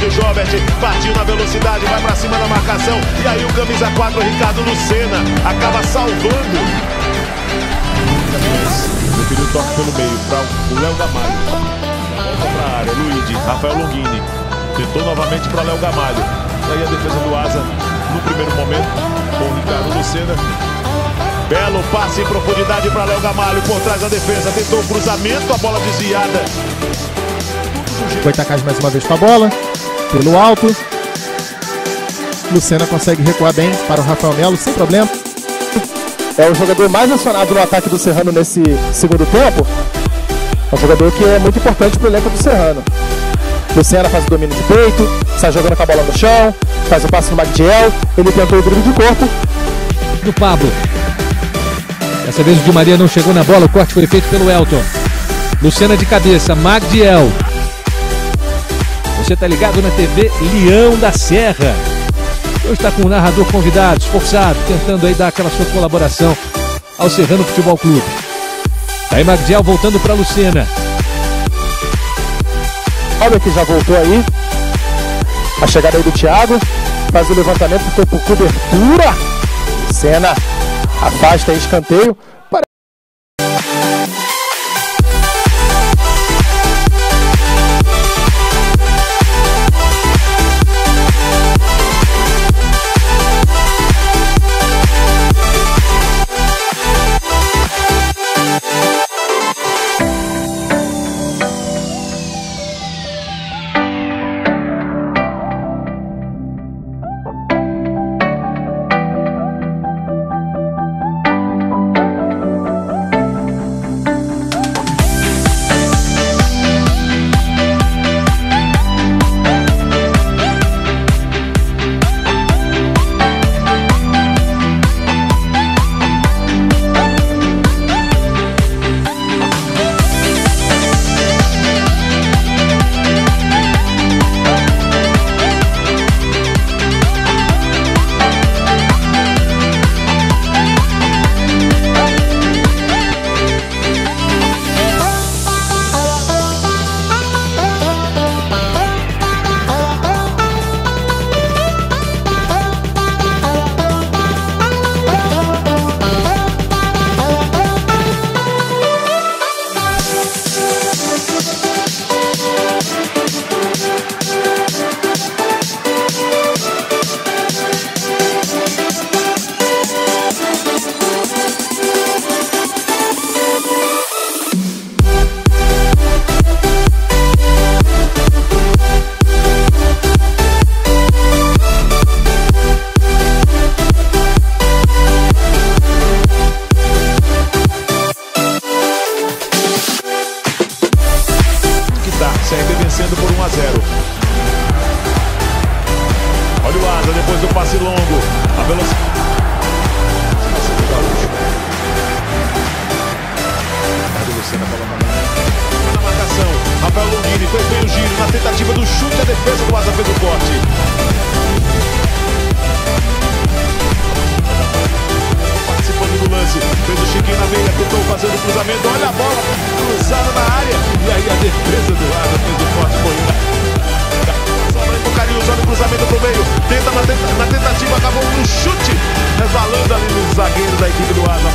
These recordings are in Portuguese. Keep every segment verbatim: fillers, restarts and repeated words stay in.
o Jobert, partiu na velocidade, vai pra cima da marcação. E aí o camisa quatro, Ricardo Lucena, acaba salvando. Preferiu o toque pelo meio para o Léo Gamalho. Volta para a área, Luigi, Rafael Longini. Tentou novamente para Léo Gamalho. E aí a defesa do Asa, no primeiro momento, com o Ricardo Lucena. Belo passe em profundidade para Léo Gamalho, por trás da defesa. Tentou o cruzamento, a bola desviada. Goitacás mais uma vez com a bola, pelo alto. Lucena consegue recuar bem para o Rafael Melo, sem problema. É o jogador mais acionado no ataque do Serrano nesse segundo tempo. É um jogador que é muito importante para o elenco do Serrano. Lucena faz o domínio de peito, sai jogando com a bola no chão, faz o passe no Magdiel, ele tentou o drible de corpo. Do Pablo. Dessa vez o Di Maria não chegou na bola, o corte foi feito pelo Elton. Lucena de cabeça, Magdiel. Você tá ligado na T V Leão da Serra. Hoje está com o narrador convidado, esforçado, tentando aí dar aquela sua colaboração ao Serrano Futebol Clube. Tá aí Magdiel voltando para Lucena. Olha que já voltou aí. A chegada aí do Thiago. Faz o levantamento, foi por cobertura. Lucena afasta aí escanteio. Segue vencendo por um a zero. Olha o Asa depois do passe longo. A velocidade. Na marcação. Rafael Longini fez bem o giro. Na tentativa do chute, a defesa do Asa fez o corte. Participando do lance. Fez o Chiquinho na meia. Tentou fazer o cruzamento. Olha a bola cruzada na área. E aí a defesa do Asa fez o corte. Com carinho, usando o cruzamento pro meio. Tenta na, tenta, na tentativa, acabou no chute. Resvalando ali nos zagueiros da equipe do Asa.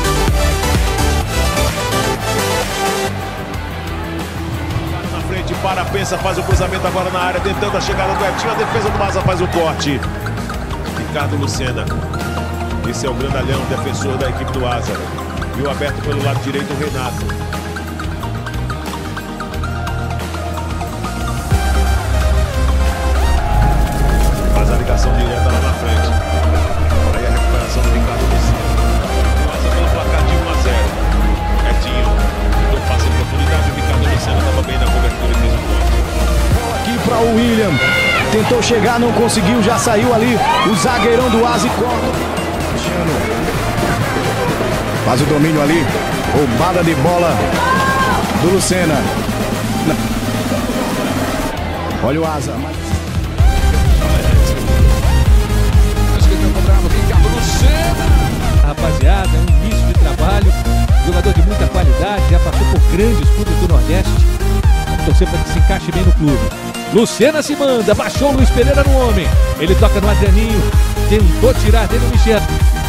Na frente, para, pensa, faz o cruzamento agora na área. Tentando a chegada do Etinho. A defesa do Asa faz o corte. Ricardo Lucena. Esse é o grandalhão, defensor da equipe do Asa. Viu aberto pelo lado direito o Renato. Faz a ligação direta lá na frente. Aí a recuperação do Ricardo Lucena. O Asa pelo placar de um a zero. Etinho tentou fazer oportunidade. O Ricardo Lucena estava bem na cobertura e fez o corte. Aqui para o William. Tentou chegar, não conseguiu, já saiu ali. O zagueirão do Asa e corta. Faz o domínio ali. Roubada de bola do Lucena. Olha o Asa. Rapaziada, é um início de trabalho. Jogador de muita qualidade, já passou por grandes clubes do Nordeste. Vamos torcer para que se encaixe bem no clube. Lucena se manda, baixou o Luiz Pereira no homem. Ele toca no Adrianinho, tentou tirar dele o Michel.